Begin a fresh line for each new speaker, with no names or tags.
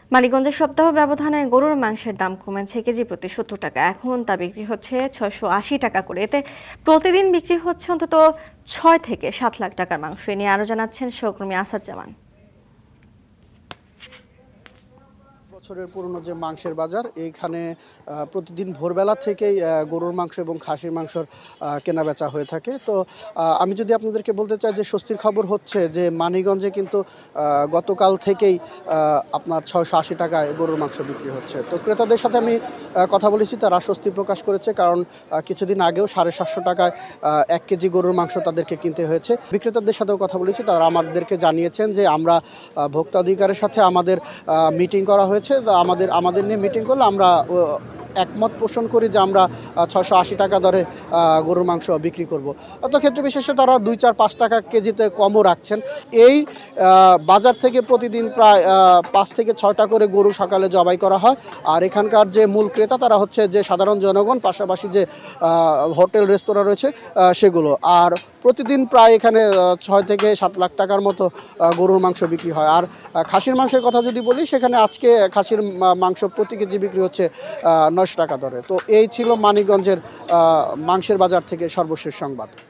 মানিকগঞ্জের সপ্তাহ ব্যবধানে গরুর মাংসের দাম কমেছে কেজি প্রতি ৭০ টাকা। এখন তা বিক্রি হচ্ছে ৬৮০ টাকা করে। এতে প্রতিদিন বিক্রি হচ্ছে অন্তত ৬ থেকে ৭ লাখ টাকার মাংস। এ নিয়ে আরও জানাচ্ছেন সহকর্মী আসাদুজ্জামান।
বছরের পুরনো যে মাংসের বাজার, এইখানে প্রতিদিন ভোরবেলা থেকেই গরুর মাংস এবং খাসির মাংসর কেনাবেচা হয়ে থাকে। তো আমি যদি আপনাদেরকে বলতে চাই যে স্বস্তির খবর হচ্ছে যে মানিকগঞ্জে কিন্তু গতকাল থেকেই আপনার ৬৮০ টাকায় গরুর মাংস বিক্রি হচ্ছে। তো ক্রেতাদের সাথে আমি কথা বলেছি, তারা স্বস্তি প্রকাশ করেছে, কারণ কিছুদিন আগেও ৭৫০ টাকায় ১ কেজি গরুর মাংস তাদেরকে কিনতে হয়েছে। বিক্রেতাদের সাথেও কথা বলেছি, তারা আমাদেরকে জানিয়েছেন যে আমরা ভোক্তা অধিকারের সাথে আমাদের মিটিং করা হয়েছে। আমাদের নিয়ে মিটিং করলে আমরা একমত পোষণ করি যে আমরা ৬৮০ টাকা দরে গরুর মাংস বিক্রি করব। অত ক্ষেত্রে বিশেষে তারা ২, ৪, ৫ টাকা কেজিতে কমও রাখছেন। এই বাজার থেকে প্রতিদিন প্রায় ৫ থেকে ৬টা করে গরু সকালে জবাই করা হয়। আর এখানকার যে মূল ক্রেতা তারা হচ্ছে যে সাধারণ জনগণ, পাশাপাশি যে হোটেল রেস্তোরাঁ রয়েছে সেগুলো। আর প্রতিদিন প্রায় এখানে ৬ থেকে ৭ লাখ টাকার মতো গরুর মাংস বিক্রি হয়। আর খাসির মাংসের কথা যদি বলি, সেখানে আজকে খাসির মাংস প্রতি কেজি বিক্রি হচ্ছে ৯০০ টাকা দরে। তো এই ছিল মানিকগঞ্জের মাংসের বাজার থেকে সর্বশেষ সংবাদ।